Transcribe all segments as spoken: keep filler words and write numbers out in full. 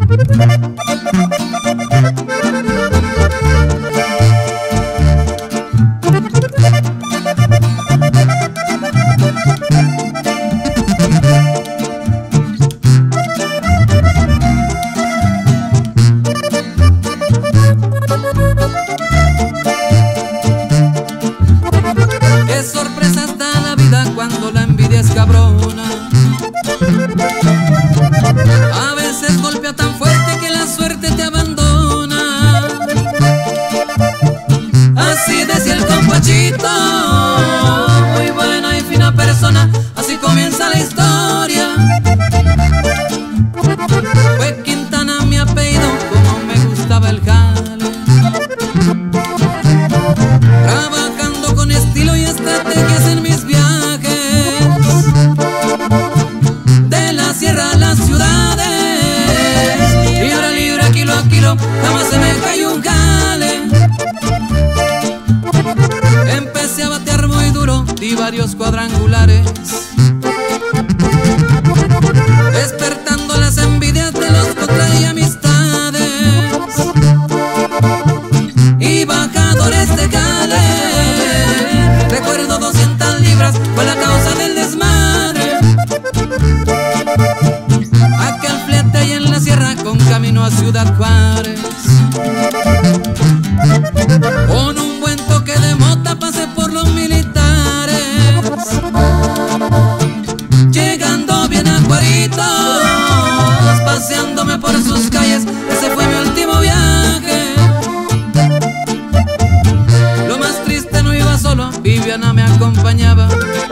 Qué sorpresa está la vida cuando la envidia es cabrona. A veces golpea tan fuerte que la suerte te abandona. Así decía el compachito, muy buena y fina persona. Así comienza la historia. Fue Quintana mi apellido, como me gustaba el jale. Trabajando con estilo y estrategias en mis viajes, de la sierra a las ciudades, libra a libra, kilo a kilo, jamás se me cayó un jale. Empecé a batear muy duro, di varios cuadrangulares, despertando las envidias de los contra y amistades y bajadores de jale. Recuerdo doscientas libras fue la causa del desmadre. Aquel flete ahí en la sierra con camino a Ciudad Juárez. Con un buen toque de mota pasé por los militares, llegando bien a Juaritos, paseándome por sus calles. Ese fue mi último viaje. Lo más triste, no iba solo, Viviana me acompañaba.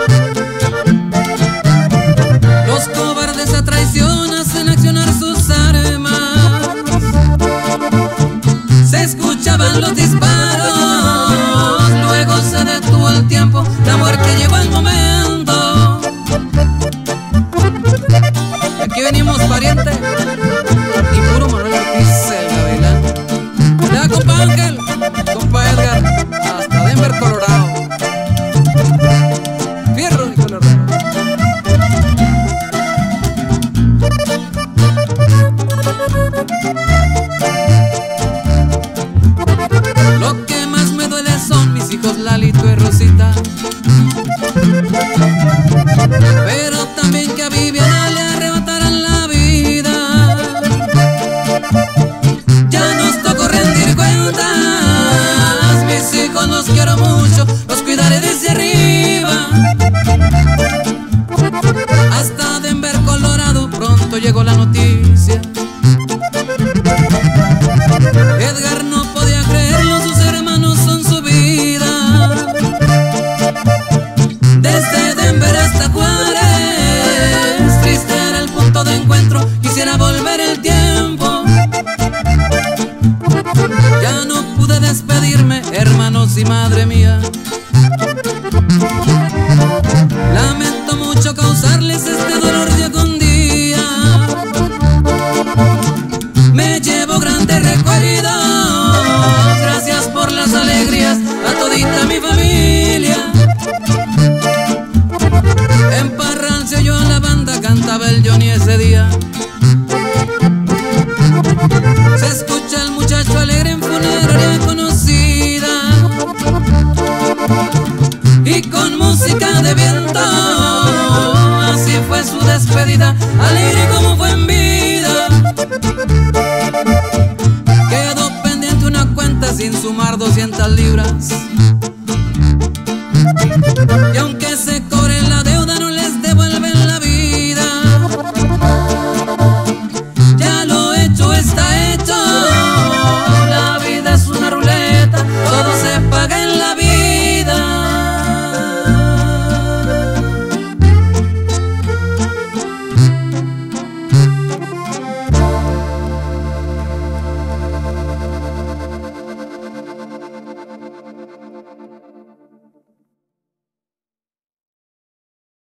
Los cobardes a traición hacen accionar sus armas. Se escuchaban los disparos, luego se detuvo el tiempo, la muerte llegó al momento. Aquí venimos, pariente, y puro Manuel Ortiz, el gavilán. Ya, compa Ángel, compa Edgar, hasta Denver, Colorado. Fierro de Colorado. Lo que más me duele son mis hijos Lalito y Rosita, pero también que a Viviana le arrebataran la vida. Ya nos tocó rendir cuentas, mis hijos los quiero mucho, los cuidaré desde arriba. Hasta Denver, Colorado, pronto llegó la noticia. Edgar no podía creerlo, sus hermanos son su vida. Desde Denver hasta Juárez, triste era el punto de encuentro, quisiera volver el tiempo. Ya no pude despedirme, hermanos y madre mía. Lamento mucho causarles este dolor día con día. Me llevo grandes recuerdos, gracias por las alegrías a todita mi familia. En Parral se oyó la banda, cantaba el Johnny ese día. Se escucha el muchacho alegre en funeraria conocida, y con música de viento, así fue su despedida, alegre como fue en vida. Quedó pendiente una cuenta sin sumar doscientas libras.